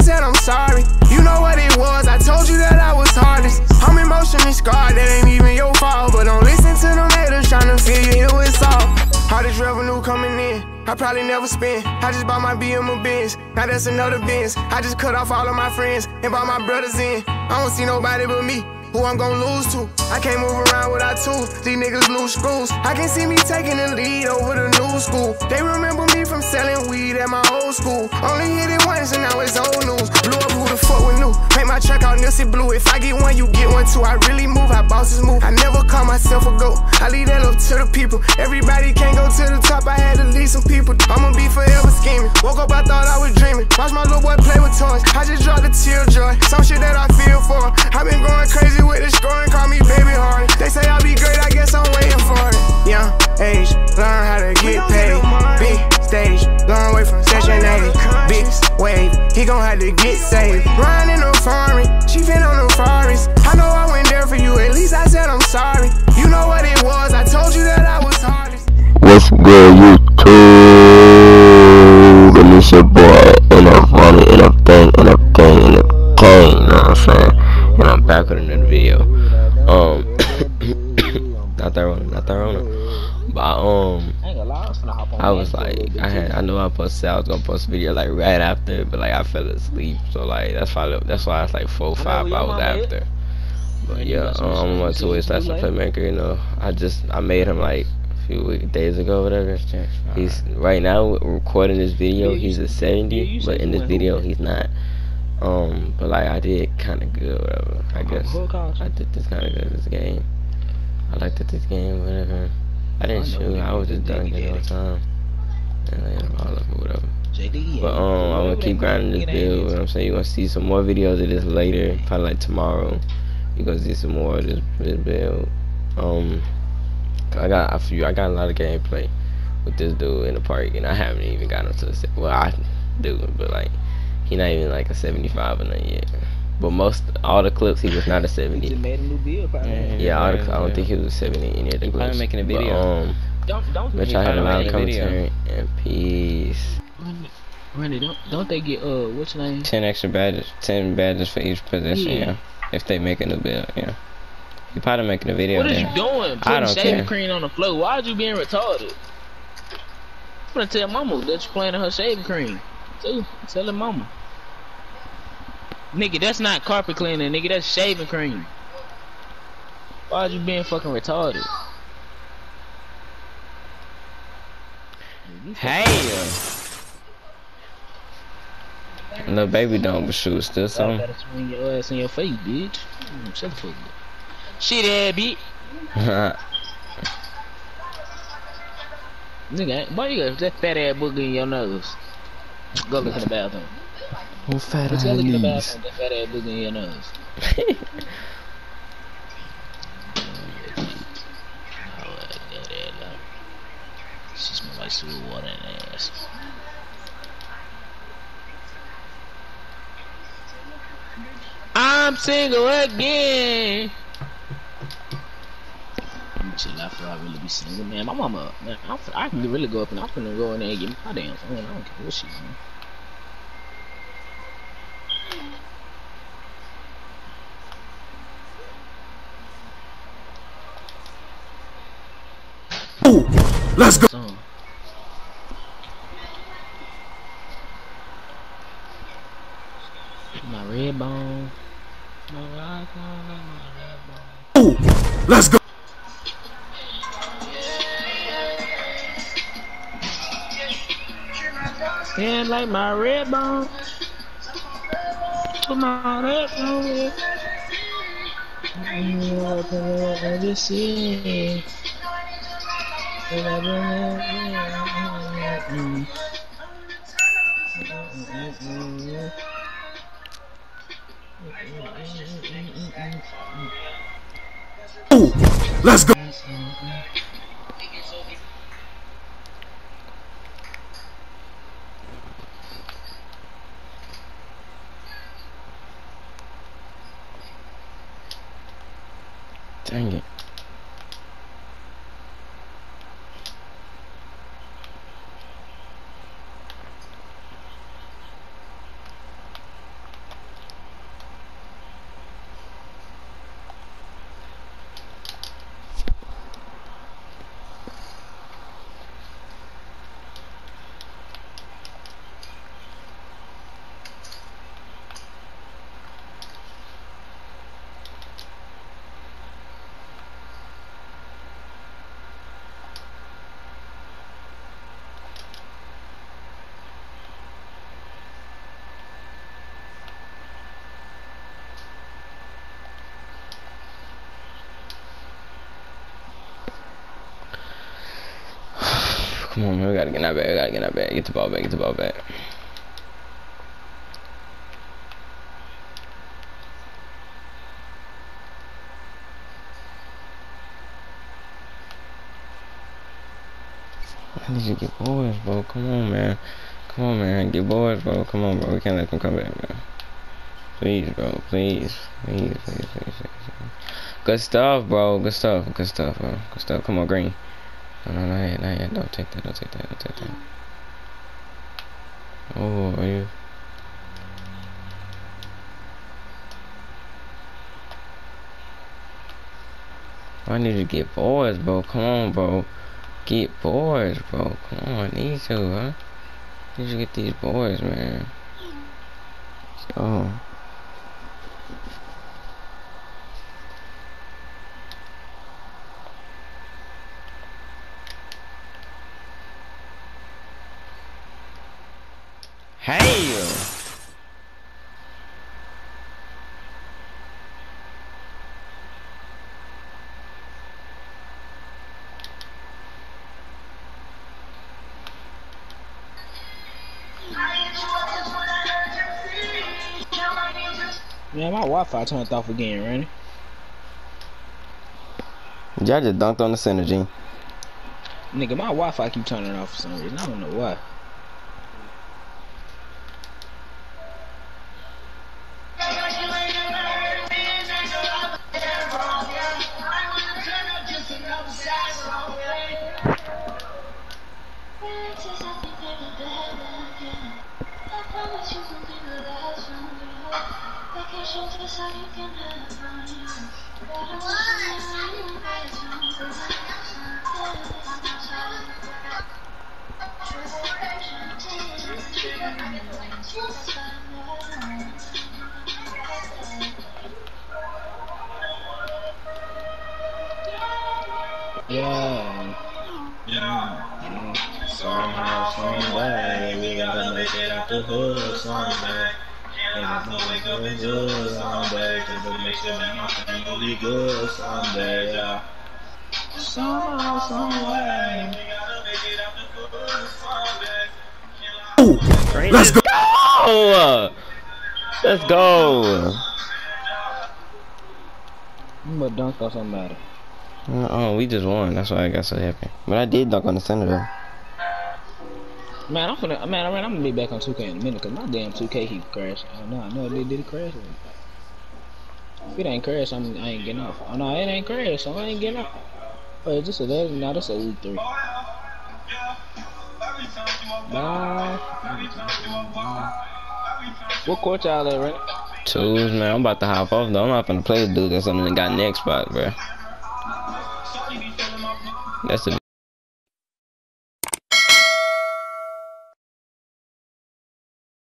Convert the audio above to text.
said I'm sorry. You know what it was, I told you that I was heartless. I'm emotionally scarred, that ain't even your fault. But don't listen to them haters tryna feel you here with salt. All this revenue coming in, I probably never spend. I just bought my BM a Benz, now that's another Benz. I just cut off all of my friends and brought my brothers in. I don't see nobody but me, who I'm gon' lose to. I can't move around without tools, these niggas lose screws. I can see me taking the lead over the new school. They remember me from selling weed at my old school. Only hit it once and now it's old news. Blew up, who the fuck would knew? Make my track out Nipsey Blue. If I get one, you get one too. I really move how bosses move. I never call myself a goat, I leave that up to the people. Everybody can't go to the top, I had to lead some people. I'ma be forever scheming. Woke up, I thought I was dreaming. Watch my little boy play with toys, I just dropped a tear joy. Some shit that I feel for. I've been going crazy with this scoring, call me baby hard. They say I'll be great, I guess I'm waiting for it. Young age, learn how to get paid. Big stage, long way from Section 8. Big wave, he gon' have to get saved. Riding in the foreign, she fin on the forest. I know I went there for you, at least I said I'm sorry. You know what it was, I told you that I was hardest. What's good, YouTube? And it's your boy, and I'm running, and everything, you know what I'm saying? And I'm back with another video. not that one. But I was like, I knew I was gonna post a video like right after, but like I fell asleep, so like that's why it's like 4 or 5 hours after. But yeah, I'm on to it. That's a playmaker. You know, I made him like a few days ago, whatever. He's right now recording this video. He's a 70, but in this video he's not. But like I did kind of good, whatever. I guess I did this kind of good this game. I liked it this game, whatever. I didn't shoot. I was just dunking all the time. And like, all of it, whatever. But I'm gonna keep grinding this build. You know what I'm saying? You're gonna see some more videos of this later, probably like tomorrow. You're gonna see some more of this build. I got a lot of gameplay with this dude in the park, and I haven't even gotten him to the set. Well, I do, but like he not even like a 75 or nothing yet. But all the clips he was not a 70. He just made a new build, probably. Yeah, I don't think he was a 70 in any of the clips. Probably making a video. But y'all had a lot of commentary and peace. Randy, don't they get what's your name? 10 extra badges, 10 badges for each position, yeah. If they make a new build, yeah. You probably making a video. What is you doing? Putting shaving cream on the floor. Why are you being retarded? I'm gonna tell mama that you're playing her shaving cream. Tell her mama. Nigga, that's not carpet cleaner, nigga, that's shaving cream. Why are you being fucking retarded? Hey! Little baby don't, but shoot, still something. You gotta swing your ass in your face, bitch. Shut the fuck up. Shit ass bitch. Nigga, why you got that fat ass booger in your nose? Go look in the bathroom. Oh, fat ass. Go look in the bathroom, that fat ass booger in your nose. She smells like sweet water in the ass. I'm single again. Chill after I really be single, man. My mama, man, I can really go up and I'm finna go in there and get my damn phone. I don't care what she doing. Ooh, let's go. My red bone. Ooh, let's go. Yeah, like my red bone. My red bone. I just see. Ooh, let's go. Dang it. Come on, man. We gotta get that back. We gotta get that back. Get the ball back. Get the ball back. I need you to get boys, bro. Come on, man. Come on, man. Get boys, bro. Come on, bro. We can't let them come back, man. Please, bro. Please. Please, please, please, please. Good stuff, bro. Good stuff. Good stuff, bro. Good stuff. Come on, Green. No, no, not yet. Not yet. Don't take that. Don't take that. Don't take that. Oh, are you? I need to get boys, bro. Come on, bro. Get boys, bro. Come on. I need to, huh? Need to get these boys, man. Let's go. Hey! Man, my Wi-Fi turned off again, Randy. Y'all just dunked on the center, G. Nigga, my Wi-Fi keep turning off for some reason. I don't know why. Yeah. Somehow, someway, we gotta make it out the hood someday. Nigga, good someday. Just make sure that my family be good someday. Yeah. Somehow, someway, we gotta make it out the hood someday. Let's go! Let's go! I'm gonna dunk on somebody. Oh, we just won. That's why I got so happy. But I did dunk on the center though. Man, I'm gonna be back on 2K in a minute because my damn 2K keep crashing. Oh no, I know it did crash. If it ain't crash, I ain't getting off. Oh no, it ain't crash, so I ain't getting off. Oh, is this a level? No, that's a week 3. Bye. What court y'all at, right? Twos, man. I'm about to hop off though. I'm not gonna play the dude that's something that got next spot, bro. That's the